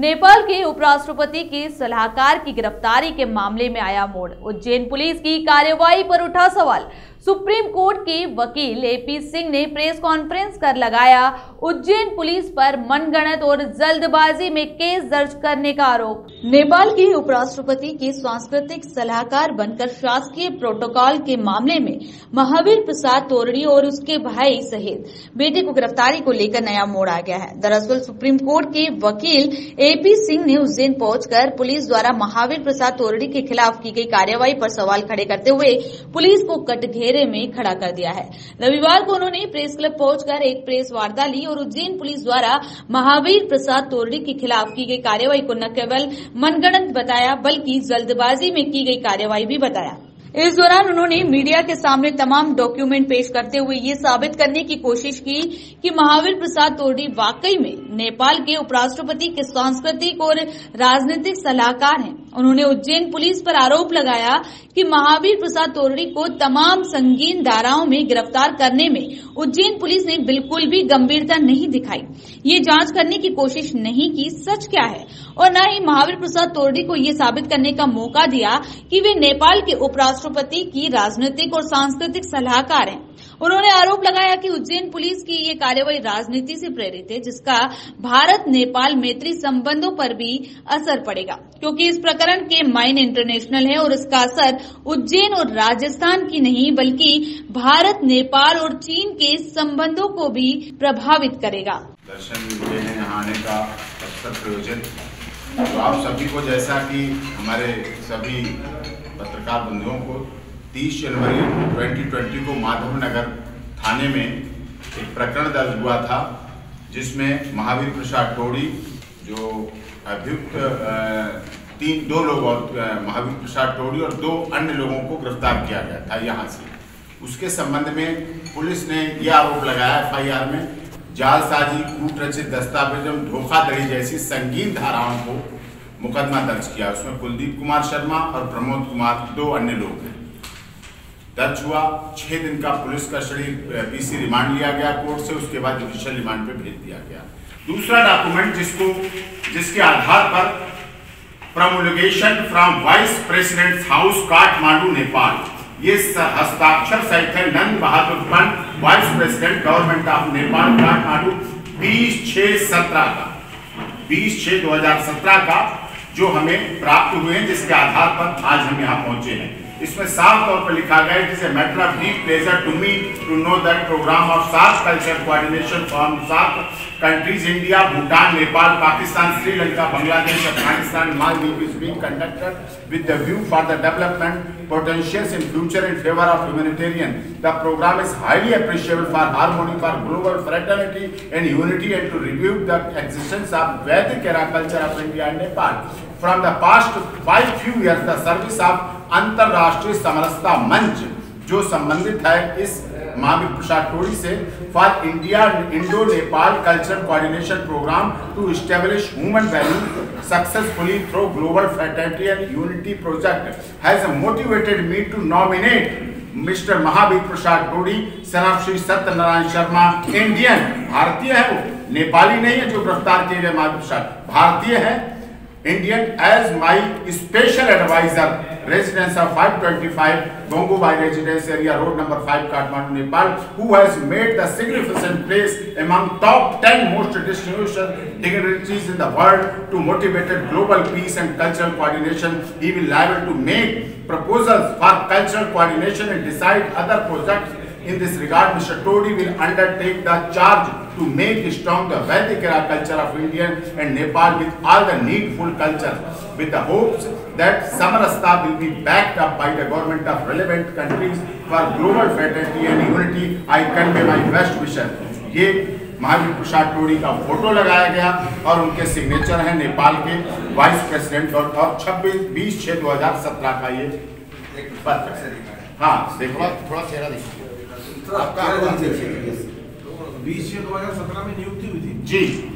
नेपाल के उपराष्ट्रपति की सलाहकार की गिरफ्तारी के मामले में आया मोड़। उज्जैन पुलिस की कार्रवाई पर उठा सवाल। सुप्रीम कोर्ट के वकील एपी सिंह ने प्रेस कॉन्फ्रेंस कर लगाया उज्जैन पुलिस पर मनगढ़ंत और जल्दबाजी में केस दर्ज करने का आरोप। नेपाल के उपराष्ट्रपति के सांस्कृतिक सलाहकार बनकर शासकीय प्रोटोकॉल के मामले में महावीर प्रसाद तोरड़ी और उसके भाई सहित बेटे को गिरफ्तारी को लेकर नया मोड़ आ गया है। दरअसल सुप्रीम कोर्ट के वकील एपी सिंह ने उज्जैन पहुंचकर पुलिस द्वारा महावीर प्रसाद तोरड़ी के खिलाफ की गई कार्रवाई पर सवाल खड़े करते हुए पुलिस को कटघरे में खड़ा कर दिया है। रविवार को उन्होंने प्रेस क्लब पहुंचकर एक प्रेस वार्ता ली और उज्जैन पुलिस द्वारा महावीर प्रसाद तोरड़ी के खिलाफ की गई कार्रवाई को न केवल मनगढ़ंत बताया बल्कि जल्दबाजी में की गई कार्रवाई भी बताया। इस दौरान उन्होंने मीडिया के सामने तमाम डॉक्यूमेंट पेश करते हुए ये साबित करने की कोशिश की कि महावीर प्रसाद तोरड़ी वाकई में नेपाल के उपराष्ट्रपति के सांस्कृतिक और राजनीतिक सलाहकार हैं। उन्होंने उज्जैन पुलिस पर आरोप लगाया कि महावीर प्रसाद तोरड़ी को तमाम संगीन धाराओं में गिरफ्तार करने में उज्जैन पुलिस ने बिल्कुल भी गंभीरता नहीं दिखाई, ये जांच करने की कोशिश नहीं की सच क्या है, और न ही महावीर प्रसाद तोरड़ी को ये साबित करने का मौका दिया कि वे नेपाल के उपराष्ट्रपति की राजनीतिक और सांस्कृतिक सलाहकार हैं। उन्होंने आरोप लगाया कि उज्जैन पुलिस की ये कार्रवाई राजनीति से प्रेरित है, जिसका भारत नेपाल मैत्री संबंधों पर भी असर पड़ेगा, क्योंकि इस प्रकरण के मायने इंटरनेशनल है और इसका असर उज्जैन और राजस्थान की नहीं बल्कि भारत, नेपाल और चीन के संबंधों को भी प्रभावित करेगा। दर्शन मिले हैं यहाँ आने का अवसर प्रयोजन, तो आप सभी को, जैसा कि हमारे सभी पत्रकार बंधुओं को 30 जनवरी 2020 को माधवनगर थाने में एक प्रकरण दर्ज हुआ था, जिसमें महावीर प्रसाद तोरड़ी जो अभियुक्त दो लोग और महावीर प्रसाद तोरड़ी और 2 अन्य लोगों को गिरफ्तार किया गया था यहाँ से। उसके संबंध में पुलिस ने यह आरोप लगाया एफआईआर में जालसाजी, कूट रचित दस्तावेज एवं धोखाधड़ी जैसी संगीन धाराओं को मुकदमा दर्ज किया। उसमें कुलदीप कुमार शर्मा और प्रमोद कुमार 2 अन्य लोग हैं। दर्ज हुआ, 6 दिन का पुलिस कस्टडी पीसी रिमांड लिया गया कोर्ट से, उसके बाद जुडिशियल रिमांड पे भेज दिया गया। दूसरा डॉक्यूमेंट जिसके आधार पर promulgation from vice president house Kathmandu Nepal, ये हस्ताक्षर सहित है Nand Bahadur Pant, vice president government of Nepal Kathmandu 20/6/17 का 20/6/2017 का जो हमें प्राप्त हुए हैं, जिसके आधार पर आज हम यहाँ पहुंचे हैं। इसमें साफ तौर पर लिखा गया है, it is a matter of deep pleasure to me to know that programme of SAARC culture coordination from SAARC countries India, Bhutan, Nepal, Pakistan, Sri Lanka, Bangladesh, Afghanistan, Maldives is being conducted with the view for the development potentials in future in favor of humanitarian. The program is highly appreciable for harmony, for global fraternity and unity, and to review the existence of Vedic era culture of India and Nepal. From the past 5 few years, the service of अंतरराष्ट्रीय समरसता मंच जो संबंधित है इस महावीर प्रसाद तोरड़ी से for India Indo Nepal cultural coordination programme to establish human value successfully through global fraternity and unity project has motivated me to nominate mister Mahavir Prasad Toradi son of Shri Satyanarayan Sharma, Indian, भारतीय है वो, नेपाली नहीं है जो गिरफ्तार किए गए महावीर प्रसाद, भारतीय है, Indian, as my special advisor, residence of 525 Gongobai Residence Area, Road number 5, Kathmandu, Nepal, who has made the significant place among top 10 most distinguished dignitaries in the world to motivate global peace and cultural coordination. He will liable to make proposals for cultural coordination and decide other projects. In this regard, Mr. Todi will undertake the charge to make strong the Vedic era culture of India and Nepal with all the needful cultures, with the hopes that Samarasta will be backed up by the government of relevant countries for global fraternity and unity. I convey my best wishes. ये महावीर प्रसाद तोरड़ी का photo लगाया गया और उनके signature हैं नेपाल के vice president और 20/6/2017 का ये पत्र। हाँ, देखो थोड़ा चेहरा देखिए। 20/6/2017 में नियुक्ति हुई थी जी।